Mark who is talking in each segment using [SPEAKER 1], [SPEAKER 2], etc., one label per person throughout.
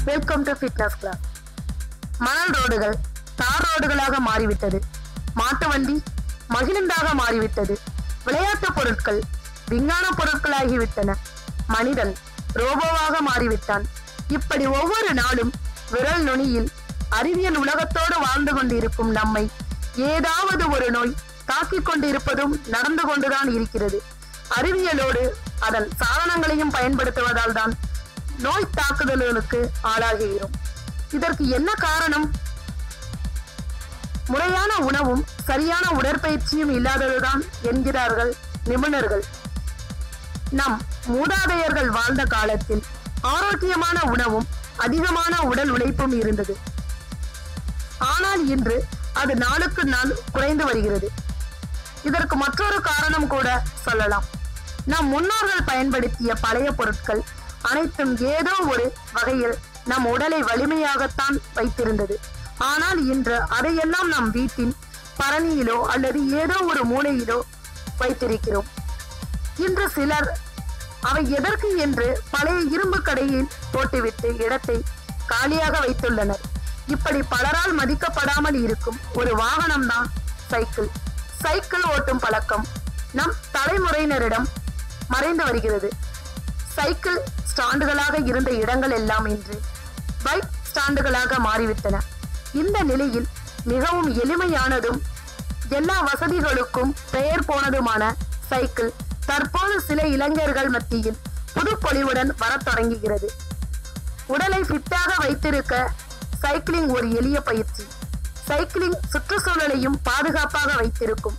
[SPEAKER 1] Welcome to fitness class. மணல் ரோடுகள் தார் ரோடுகளாக மாறிவிட்டது. மாட்டு வண்டி மகிழுந்தாக மாறிவிட்டது. விளையாட்டு பொருட்கள் விஞ்ஞான பொருட்களாகிவிட்டன. மனிதன் ரோபோவாக மாறிவிட்டான். இப்படி ஒவ்வொரு நாளும் விரல் நுனியில் அறிவியல் உலகத்தோடு வாழ்ந்து கொண்டிருக்கும் நம்மை ஏதாவது ஒரு நோய் தாக்கிக் கொண்டிருப்பதும் நடந்து கொண்டுதான் இருக்கிறது. அறிவியலோடு அதன் சாதனங்களையும் பயன்படுத்துவதால் தான் நோய் தாக்குதல்களுக்கு ஆளாகிறோம். இதற்கு என்ன காரணம்? முறையான உணவும் சரியான உடற்பயிற்சியும் இல்லாததுதான் என்கிறார்கள் நிபுணர்கள். நம் மூதாதையர்கள் வாழ்ந்த காலத்தில் ஆரோக்கியமான உணவும் அதிகமான உடல் உழைப்பும் இருந்தது. ஆனால் இன்று அது நாளுக்கு நாள் குறைந்து வருகிறது. இதற்கு மற்றொரு காரணம் கூட சொல்லலாம். நம் முன்னோர்கள் பயன்படுத்திய பழைய பொருட்கள் அனைத்தும் ஏதோ ஒரு வகையில் நம் உடலை வலிமையாகத்தான் வைத்திருந்தது. ஆனால் இன்று அதையெல்லாம் நம் வீட்டின் பரணியிலோ அல்லது ஏதோ ஒரு மூலையிலோ வைத்திருக்கிறோம். இன்று சிலர் அவை எதற்கு என்று பழைய இரும்பு கடையில் போட்டுவிட்டு இடத்தை காலியாக வைத்துள்ளனர். இப்படி பலரால் மதிக்கப்படாமல் இருக்கும் ஒரு வாகனம் தான் சைக்கிள். சைக்கிள் ஓட்டும் பழக்கம் நம் தலைமுறையினரிடம் மறைந்து வருகிறது. சைக்கிள் ஸ்டாண்டுகளாக இருந்த இடங்கள் எல்லாம் இன்று பைக் ஸ்டாண்டுகளாக மாறிவிட்டன. இந்த நிலையில் மிகவும் எளிமையானதும் எல்லா வசதிகளுக்கும் பெயர் போனதுமான சைக்கிள் தற்போது சில இளைஞர்கள் மத்தியில் புதுப்பொலிவுடன் வரத் தொடங்குகிறது. உடலை ஃபிட்டாக வைத்திருக்க சைக்கிளிங் ஒரு எளிய பயிற்சி. சைக்கிளிங் சுற்றுச்சூழலையும் பாதுகாப்பாக வைத்திருக்கும்.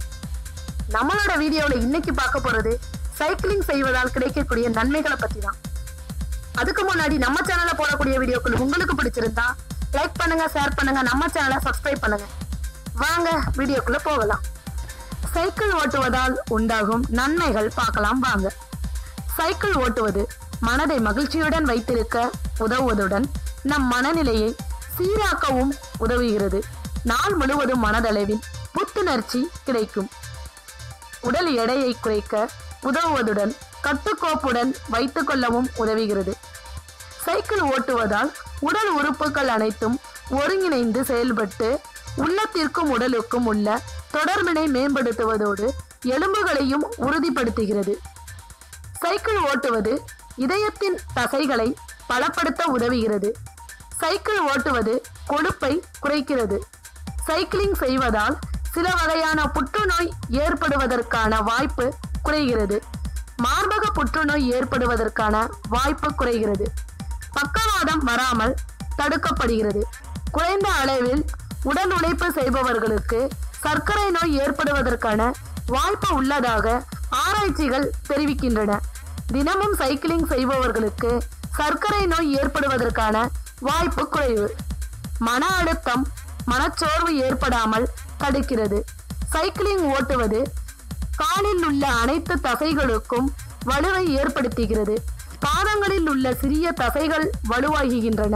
[SPEAKER 1] நம்மளோட வீடியோல இன்னைக்கு பார்க்க போறது சைக்கிளிங் செய்வதால் கிடைக்கக்கூடிய நன்மைகளை பத்தி தான். அதுக்கு முன்னாடி நம்ம சேனல்ல போடக்கூடிய வீடியோக்கள் உங்களுக்கு பிடிச்சிருந்தா லைக் பண்ணுங்க, ஷேர் பண்ணுங்க, நம்ம சேனலை சப்ஸ்கிரைப் பண்ணுங்க. வாங்க வீடியோக்குள்ள போகலாம். சைக்கிள் ஓட்டுவதால் உண்டாகும் நன்மைகள் பார்க்கலாம் வாங்க. சைக்கிள் ஓட்டுவது மனதை மகிழ்ச்சியுடன் வைத்திருக்க உதவுவதுடன் நம் மனநிலையை சீராக்கவும் உதவுகிறது. நாள் முழுவதும் மனதளவில் புத்துணர்ச்சி கிடைக்கும். உடல் எடையை குறைக்க உதவுவதுடன் கட்டுக்கோப்புடன் வைத்துக் கொள்ளவும் உதவுகிறது. சைக்கிள் ஓட்டுவதால் உடல் உறுப்புகள் அனைத்தும் ஒருங்கிணைந்து செயல்பட்டு உள்ளத்திற்கும் உடலுக்கும் உள்ள தொடர்பினை மேம்படுத்துவதோடு எலும்புகளையும் உறுதிப்படுத்துகிறது. சைக்கிள் ஓட்டுவது இதயத்தின் தசைகளை பலப்படுத்த உதவுகிறது. சைக்கிள் ஓட்டுவது கொழுப்பை குறைக்கிறது. சைக்கிளிங் செய்வதால் சில வகையான புற்றுநோய் ஏற்படுவதற்கான வாய்ப்பு குறைகிறது. மார்பக புற்றுநோய் ஏற்படுவதற்கான வாய்ப்பு குறைகிறது. பக்கவாதம் வராமல் தடுக்கப்படுகிறது. குறைந்த அளவில் உடல் உழைப்பு செய்பவர்களுக்கு சர்க்கரை நோய் ஏற்படுவதற்கான வாய்ப்பு உள்ளதாக ஆராய்ச்சிகள் தெரிவிக்கின்றன. தினமும் சைக்கிளிங் செய்பவர்களுக்கு சர்க்கரை நோய் ஏற்படுவதற்கான வாய்ப்பு குறைவு. மன அழுத்தம், மனச்சோர்வு ஏற்படாமல் தடுக்கிறது. சைக்கிளிங் ஓட்டுவது காலில் உள்ள அனைத்து தசைகளுக்கும் வலுவை ஏற்படுத்துகிறது. பாதங்களில் உள்ள சிறிய தசைகள் வலுவாகுகின்றன.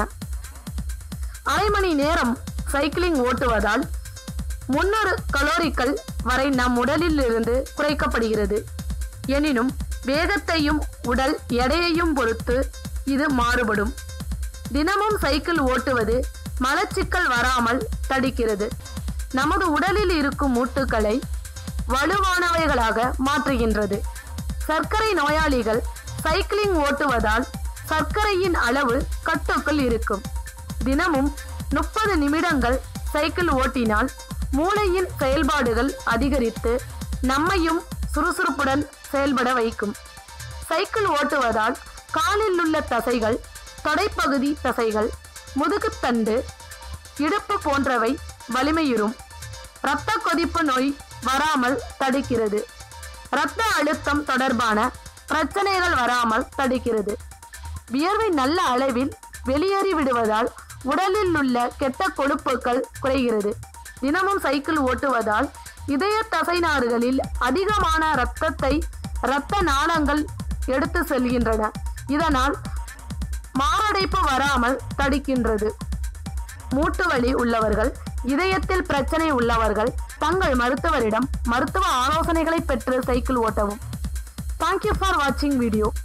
[SPEAKER 1] அரை மணி நேரம் சைக்கிளிங் ஓட்டுவதால் 300 கலோரிகள் வரை நம் உடலில் இருந்து குறைக்கப்படுகிறது. எனினும் வேகத்தையும் உடல் எடையையும் பொறுத்து இது மாறுபடும். தினமும் சைக்கிள் ஓட்டுவது மலச்சிக்கல் வராமல் தடுக்கிறது. நமது உடலில் இருக்கும் மூட்டுகளை வலுவானவைகளாக மாற்றுகின்றது. சர்க்கரை நோயாளிகள் சைக்கிளிங் ஓட்டுவதால் சர்க்கரையின் அளவு கட்டுக்குள் இருக்கும். தினமும் 30 நிமிடங்கள் சைக்கிள் ஓட்டினால் மூளையின் செயல்பாடுகள் அதிகரித்து நம்மையும் சுறுசுறுப்புடன் செயல்பட வைக்கும். சைக்கிள் ஓட்டுவதால் காலில் உள்ள தசைகள், தொடைப்பகுதி தசைகள், முதுகுத்தண்டு, இடுப்பு போன்றவை வலிமையுறும். இரத்த கொதிப்பு நோய் வராமல் தடுக்கிறது. இரத்த அழுத்தம் தொடர்பான பிரச்சனைகள் வராமல் தடுக்கிறது. வியர்வை நல்ல அளவில் வெளியேறி விடுவதால் உடலில் உள்ள கெட்ட கொழுப்புகள் குறைகிறது. தினமும் சைக்கிள் ஓட்டுவதால் இதய தசை நாறுகளில் அதிகமான இரத்த நாளங்கள் எடுத்து செல்கின்றன. இதனால் மாரடைப்பு வராமல் தடுக்கின்றது. மூட்டு வலி உள்ளவர்கள், இதயத்தில் பிரச்சனை உள்ளவர்கள் தங்கள் மருத்துவரிடம் மருத்துவ ஆலோசனைகளை பெற்று சைக்கிள் ஓட்டவும். Thank you for watching video.